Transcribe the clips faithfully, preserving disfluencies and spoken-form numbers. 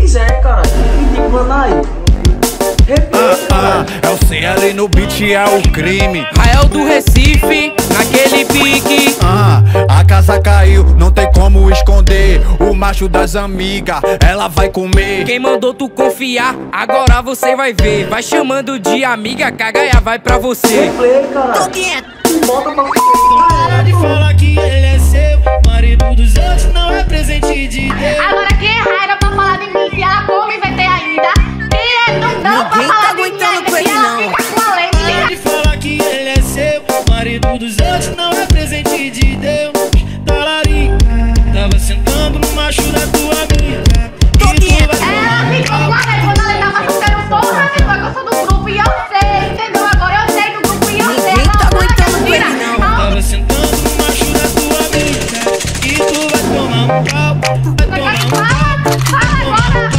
quiser, cara. E tipo, mano, aí. Ah, ah, é o C L no beat, é o crime. Rael do Recife, naquele pique. Ah, a casa caiu, não tem como esconder. O macho das amigas, ela vai comer. Quem mandou tu confiar, agora você vai ver. Vai chamando de amiga, cagaia vai pra você. Play, cara. Bota pra Para de falar que ele é seu, marido dos outros não é presente de Deus. Agora quem é raiva pra falar de mim, se ela come vai ter ainda. Quem é não pra falar de mim, se ela fica com a lei. Para de falar que ele é seu, marido dos outros não é presente de Deus. Talarica, tava sentando no macho da tua amiga. Ela ficou com a lei quando ela tava solteiro, porra, depois que eu sou do grupo e eu sei, entendeu? Agora eu sei do grupo e eu sei. Ninguém tá aguentando com ele, não. Tava sentando no macho da tua amiga. E tu vai tomar um pau, vai tomar um pau. Fala agora!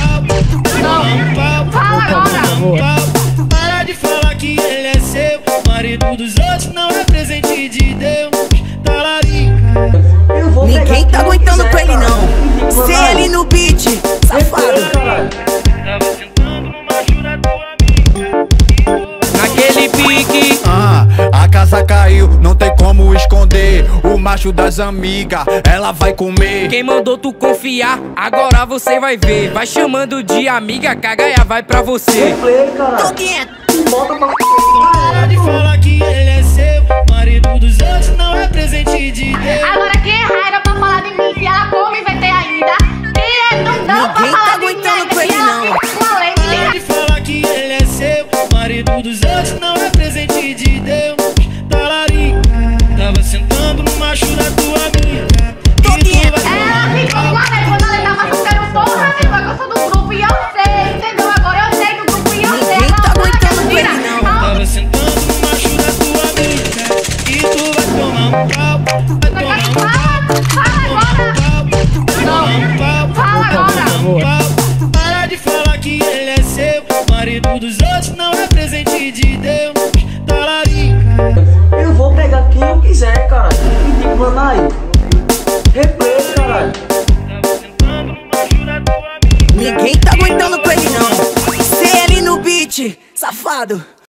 Não, fala agora! Para de falar que ele é seu, marido dos outros não é presente de Deus. Talarica. Ninguém tá aguentando com ele, não. C L no beat, safado. Tava sentando no macho da tua amiga. Naquele pique. Ah, a casa caiu, não tem como esconder. O macho das amigas, ela vai comer. Quem mandou tu confiar, agora você vai ver. Vai chamando de amiga, cagaia vai pra você. Play, cara. Bota pra Para de falar que ele é seu, marido dos outros não é presente de Deus. Agora quem é raiva pra falar de mim, se ela come vai ter ainda. Quem é não pra Ninguém tá falar de mim, aguentando com se ele, ela não. fica com a lei. Para de falar que ele é seu, marido dos outros não é presente de Deus. Talarica, tava sentando no macho da tua amiga. Ela ficou com a lei quando ela tava solteiro, porra, depois que eu sou do grupo e eu sei, entendeu? Agora eu sei do grupo e eu sei. Ninguém tá aguentando com ele, não. Tava sentando no macho da tua amiga. E tu vai tomar um pau, vai tomar um pau. Fala agora! Não, fala agora. Para de falar que ele é seu, marido dos outros não é presente de Deus. Talarica. Eu vou pegar quem eu quiser, cara. E tipo, mano, aí. Replay, caralho. Tava sentando no macho da tua amiga. Ninguém tá aguentando com ele, não. C L no beat, safado.